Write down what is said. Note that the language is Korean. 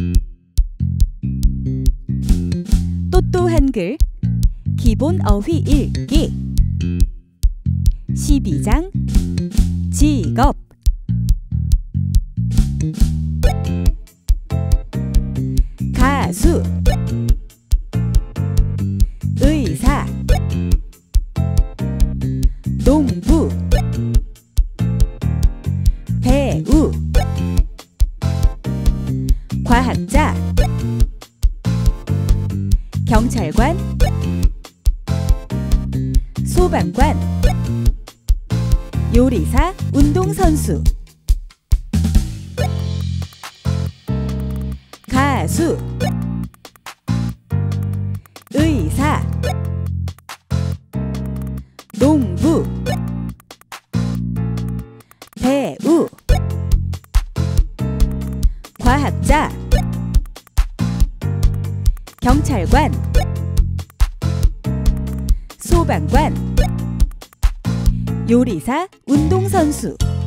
또또 한글 기본 어휘 읽기 12장 직업 가수 의사 농부 배우 과학자 경찰관 소방관 요리사 운동선수 가수 의사 농부 배우 과학자 경찰관 소방관 요리사 운동선수